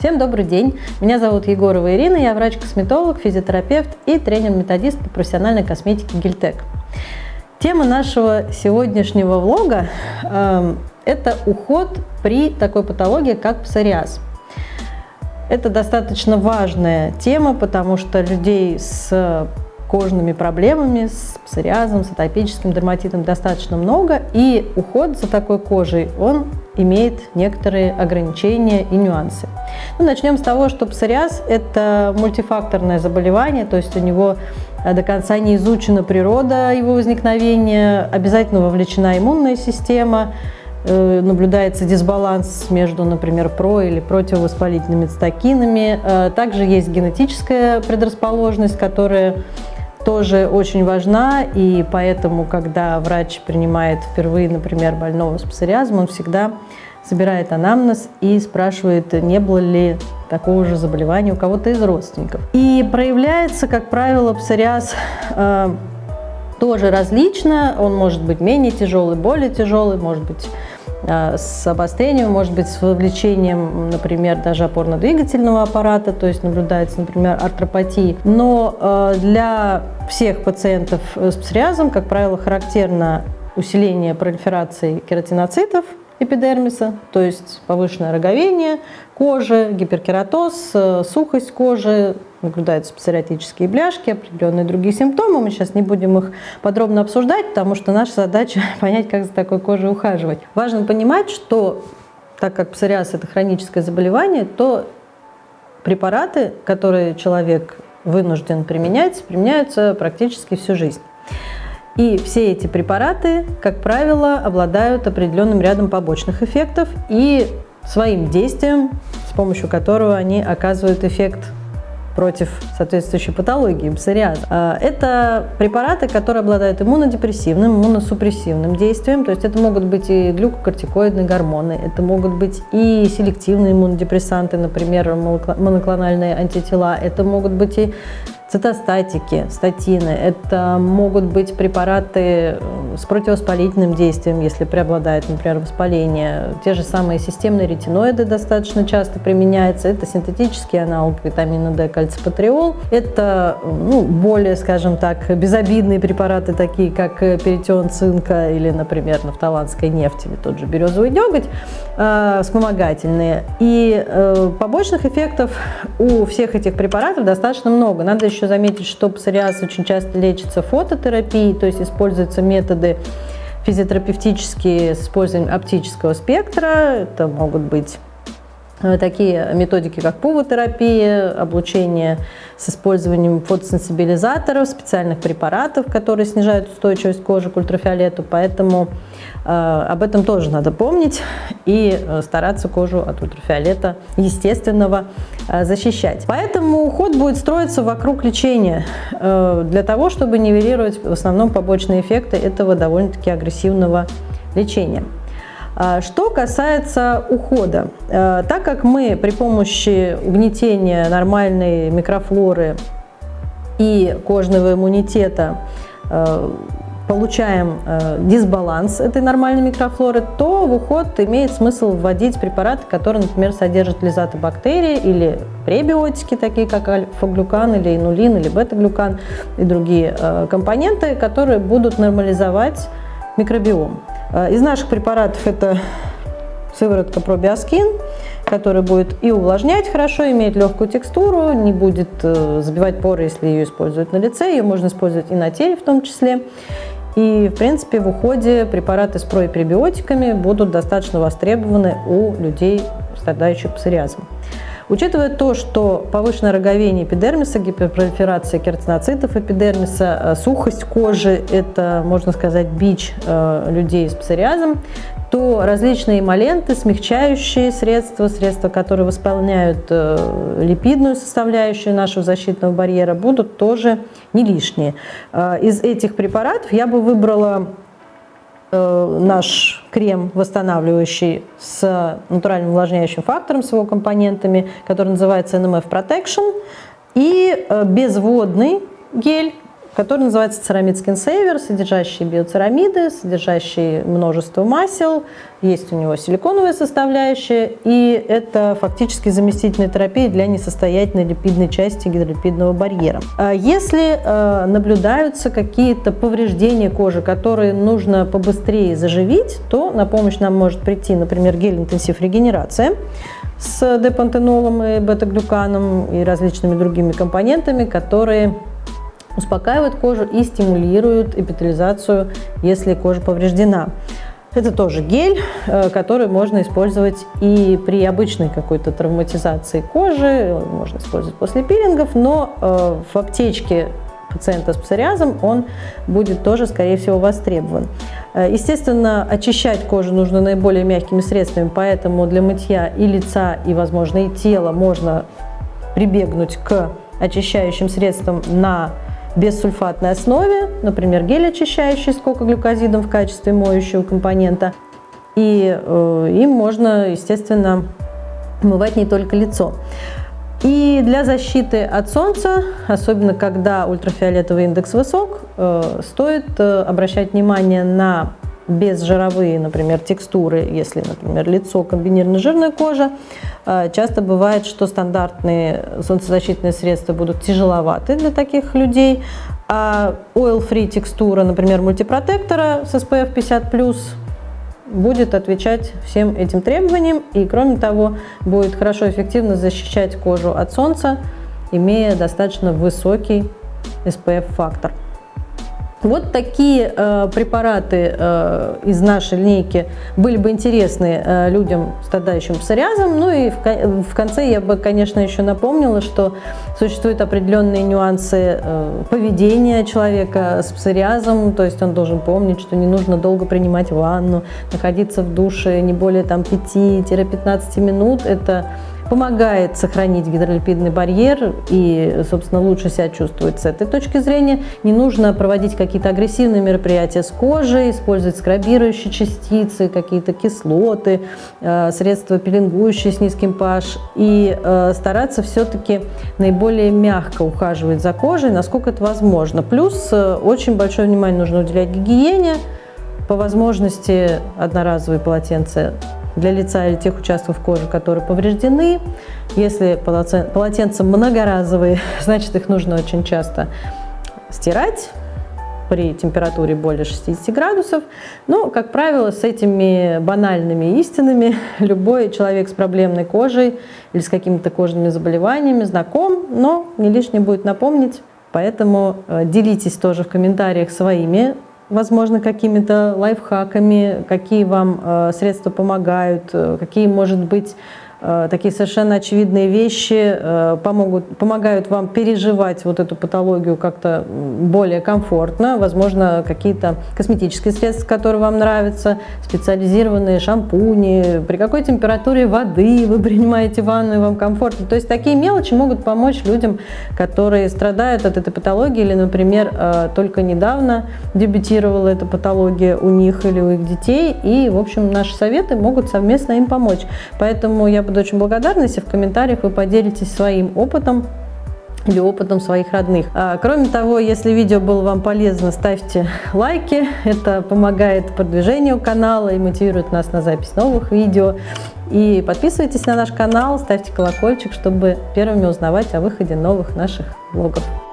Всем добрый день! Меня зовут Егорова Ирина, я врач-косметолог, физиотерапевт и тренер-методист по профессиональной косметике Гельтек. Тема нашего сегодняшнего влога это уход при такой патологии, как псориаз. Это достаточно важная тема, потому что людей с кожными проблемами, с псориазом, с атопическим дерматитом достаточно много, и уход за такой кожей, он имеет некоторые ограничения и нюансы. Начнем с того, что псориаз – это мультифакторное заболевание, то есть у него до конца не изучена природа его возникновения, обязательно вовлечена иммунная система, наблюдается дисбаланс между, например, или противовоспалительными цитокинами. Также есть генетическая предрасположенность, которая тоже очень важна, и поэтому, когда врач принимает впервые, например, больного с псориазом, он всегда собирает анамнез и спрашивает, не было ли такого же заболевания у кого-то из родственников. И проявляется, как правило, псориаз тоже различно, он может быть менее тяжелый, более тяжелый, может быть с обострением, может быть с вовлечением, например, даже опорно-двигательного аппарата, то есть наблюдается, например, артропатия. Но для всех пациентов с псориазом, как правило, характерно усиление пролиферации кератиноцитов эпидермиса, то есть повышенное роговение кожи, гиперкератоз, сухость кожи, наблюдаются псориатические бляшки, определенные другие симптомы. Мы сейчас не будем их подробно обсуждать, потому что наша задача понять, как за такой кожей ухаживать. Важно понимать, что так как псориаз – это хроническое заболевание, то препараты, которые человек вынужден применять, применяются практически всю жизнь. И все эти препараты, как правило, обладают определенным рядом побочных эффектов и своим действием, с помощью которого они оказывают эффект против соответствующей патологии псориаза. Это препараты, которые обладают иммунодепрессивным, иммуносупрессивным действием, то есть это могут быть и глюкокортикоидные гормоны, это могут быть и селективные иммунодепрессанты, например, моноклональные антитела, это могут быть и цитостатики, статины, это могут быть препараты с противовоспалительным действием, если преобладает, например, воспаление. Те же самые системные ретиноиды достаточно часто применяются. Это синтетический аналог витамина D, кальципатриол. Это более, скажем так, безобидные препараты, такие как перитион цинка или, например, нафталанская нефть или тот же березовый деготь, вспомогательные. И побочных эффектов у всех этих препаратов достаточно много. Надо еще заметить, что псориаз очень часто лечится фототерапией, то есть используются методы физиотерапевтические с использованием оптического спектра. Это могут быть такие методики, как пувотерапия, облучение с использованием фотосенсибилизаторов, специальных препаратов, которые снижают устойчивость кожи к ультрафиолету. Поэтому об этом тоже надо помнить и стараться кожу от ультрафиолета естественного защищать. Поэтому уход будет строиться вокруг лечения, для того, чтобы нивелировать в основном побочные эффекты этого довольно-таки агрессивного лечения. Что касается ухода, так как мы при помощи угнетения нормальной микрофлоры и кожного иммунитета получаем дисбаланс этой нормальной микрофлоры, то в уход имеет смысл вводить препараты, которые, например, содержат лизатобактерии или пребиотики, такие как альфа-глюкан или инулин или бета-глюкан и другие компоненты, которые будут нормализовать микробиом. Из наших препаратов это сыворотка пробиоскин, которая будет и увлажнять хорошо, имеет легкую текстуру, не будет забивать поры, если ее используют на лице, ее можно использовать и на теле в том числе. И, в принципе, в уходе препараты с про- и пребиотиками будут достаточно востребованы у людей, страдающих псориазом. Учитывая то, что повышенное роговение эпидермиса, гиперпролиферация кератиноцитов эпидермиса, сухость кожи – это, можно сказать, бич людей с псориазом, то различные эмолленты, смягчающие средства, которые восполняют липидную составляющую нашего защитного барьера, будут тоже не лишние. Из этих препаратов я бы выбрала наш крем восстанавливающий с натуральным увлажняющим фактором, с его компонентами, который называется NMF Protection, и безводный гель который называется Ceramide Skin Saver, содержащий биоцерамиды, содержащий множество масел, есть у него силиконовая составляющая, и это фактически заместительная терапия для несостоятельной липидной части гидролипидного барьера. Если наблюдаются какие-то повреждения кожи, которые нужно побыстрее заживить, то на помощь нам может прийти, например, гель-интенсив регенерация с депантенолом и бета-глюканом и различными другими компонентами, которые успокаивают кожу и стимулируют эпителизацию, если кожа повреждена. Это тоже гель, который можно использовать и при обычной какой-то травматизации кожи, можно использовать после пилингов, но в аптечке пациента с псориазом он будет тоже, скорее всего, востребован. Естественно, очищать кожу нужно наиболее мягкими средствами, поэтому для мытья и лица, и, возможно, и тела можно прибегнуть к очищающим средствам на бессульфатной основе, например, гель очищающий с кокоглюкозидом в качестве моющего компонента. И им можно, естественно, омывать не только лицо. И для защиты от солнца, особенно когда ультрафиолетовый индекс высок, стоит обращать внимание на безжировые, например, текстуры, если, например, лицо комбинированная жирная кожа. Часто бывает, что стандартные солнцезащитные средства будут тяжеловаты для таких людей, а oil-free текстура, например, мультипротектора с SPF 50+, будет отвечать всем этим требованиям и, кроме того, будет хорошо эффективно защищать кожу от солнца, имея достаточно высокий SPF-фактор. Вот такие препараты из нашей линейки были бы интересны людям, страдающим псориазом. Ну и в конце я бы, конечно, еще напомнила, что существуют определенные нюансы поведения человека с псориазом, то есть он должен помнить, что не нужно долго принимать ванну, находиться в душе не более 5-15 минут. Это помогает сохранить гидролипидный барьер и, собственно, лучше себя чувствовать с этой точки зрения. Не нужно проводить какие-то агрессивные мероприятия с кожей, использовать скрабирующие частицы, какие-то кислоты, средства пилингующие с низким pH и стараться все-таки наиболее мягко ухаживать за кожей, насколько это возможно. Плюс очень большое внимание нужно уделять гигиене, по возможности одноразовые полотенца для лица или тех участков кожи, которые повреждены. Если полотенца многоразовые, значит их нужно очень часто стирать при температуре более 60 градусов. Но, как правило, с этими банальными истинами любой человек с проблемной кожей или с какими-то кожными заболеваниями знаком, но не лишним будет напомнить. Поэтому делитесь тоже в комментариях своими, возможно, какими-то лайфхаками, какие вам средства помогают, какие, может быть, такие совершенно очевидные вещи помогают вам переживать вот эту патологию как-то более комфортно. Возможно, какие-то косметические средства, которые вам нравятся, специализированные шампуни, при какой температуре воды вы принимаете ванну и вам комфортно. То есть такие мелочи могут помочь людям, которые страдают от этой патологии или, например, только недавно дебютировала эта патология у них или у их детей. И, в общем, наши советы могут совместно им помочь. Поэтому я буду очень благодарна, если в комментариях вы поделитесь своим опытом или опытом своих родных. Кроме того, если видео было вам полезно, ставьте лайки. Это помогает продвижению канала и мотивирует нас на запись новых видео. И подписывайтесь на наш канал, ставьте колокольчик, чтобы первыми узнавать о выходе новых наших влогов.